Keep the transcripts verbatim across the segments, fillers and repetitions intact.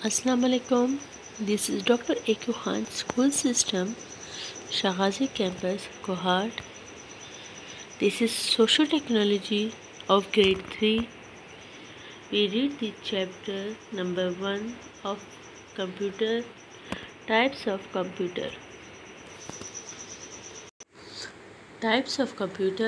Assalamu alaikum. This is Doctor A Q Khan, School System, Shahghazi Campus, Kohat. This is Social Technology of Grade three. We read the chapter number one of Computer, Types of Computer. Types of Computer.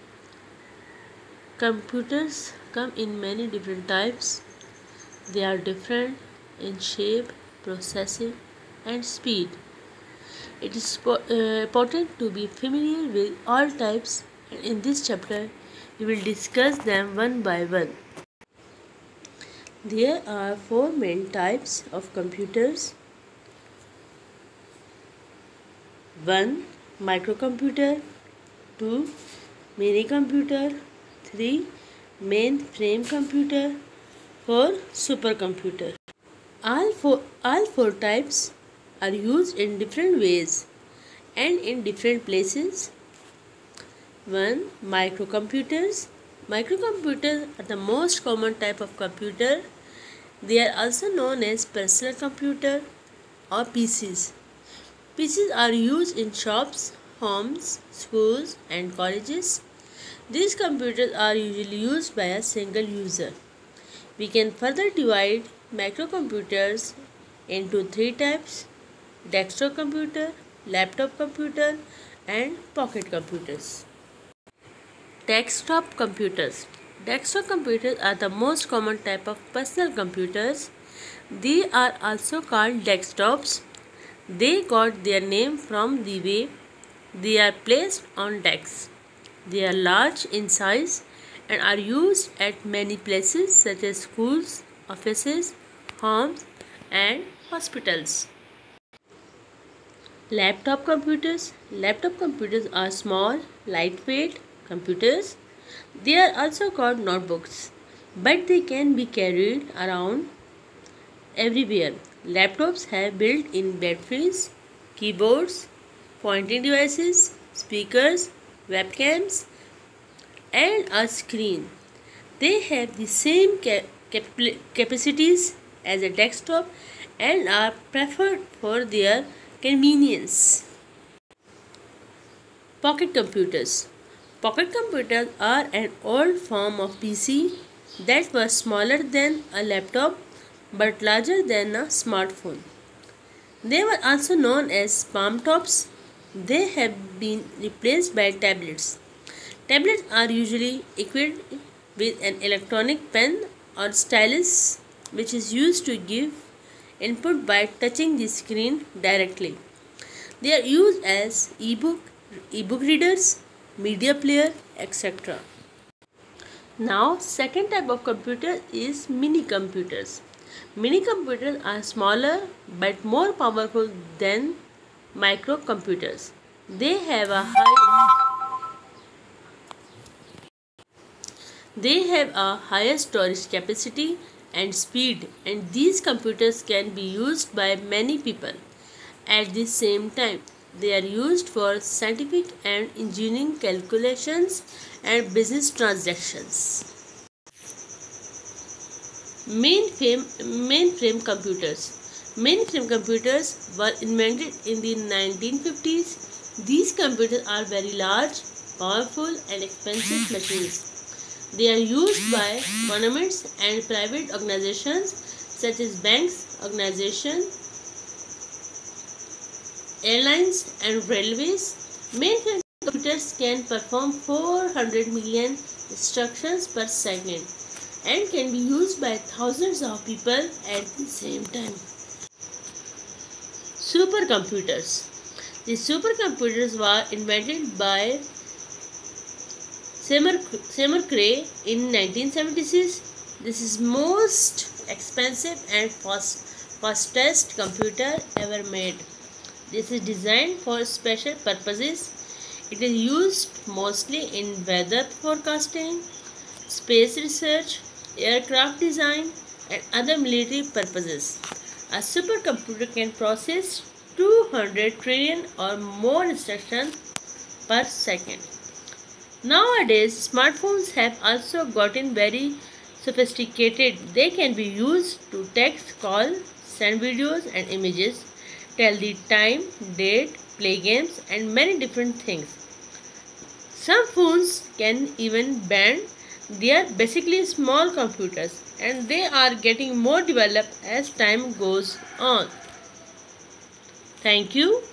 Computers come in many different types. They are different in shape, processing, and speed. It is uh, important to be familiar with all types, and in this chapter we will discuss them one by one. There are four main types of computers. one. Microcomputer. two. Mini computer. three. Mainframe computer. four. Supercomputer. All four, all four types are used in different ways and in different places. one. Microcomputers. Microcomputers are the most common type of computer. They are also known as personal computer or P Cs. P Cs are used in shops, homes, schools, and colleges. These computers are usually used by a single user. We can further divide microcomputers into three types: desktop computer, laptop computer, and pocket computers. Desktop computers. Desktop computers are the most common type of personal computers. They are also called desktops. They got their name from the way they are placed on desks. They are large in size and are used at many places such as schools, offices, homes, and hospitals. Laptop computers. Laptop computers are small, lightweight computers. They are also called notebooks, but they can be carried around everywhere. Laptops have built-in batteries, keyboards, pointing devices, speakers, webcams, and a screen. They have the same cap cap capacities as a desktop and are preferred for their convenience. Pocket computers. Pocket computers are an old form of P C that was smaller than a laptop but larger than a smartphone. They were also known as palm tops. They have been replaced by tablets. Tablets are usually equipped with an electronic pen or stylus, which is used to give input by touching the screen directly. They are used as e-book, e-book readers, media player, et cetera. Now, second type of computer is mini computers. Mini computers are smaller but more powerful than microcomputers. They have a high They have a higher storage capacity and speed, and these computers can be used by many people at the same time. They are used for scientific and engineering calculations and business transactions. Mainframe, mainframe computers. Mainframe computers were invented in the nineteen fifties. These computers are very large, powerful, and expensive machines. They are used by governments and private organizations such as banks, organizations, airlines, and railways. Mainframe computers can perform four hundred million instructions per second and can be used by thousands of people at the same time. Supercomputers. The supercomputers were invented by Seymour Cray in nineteen seventy-six. This is most expensive and fast, fastest computer ever made. This is designed for special purposes. It is used mostly in weather forecasting, space research, aircraft design, and other military purposes. A supercomputer can process two hundred trillion or more instructions per second. Nowadays, smartphones have also gotten very sophisticated. They can be used to text, call, send videos and images, tell the time, date, play games, and many different things. Some phones can even bend. They are basically small computers and they are getting more developed as time goes on. Thank you.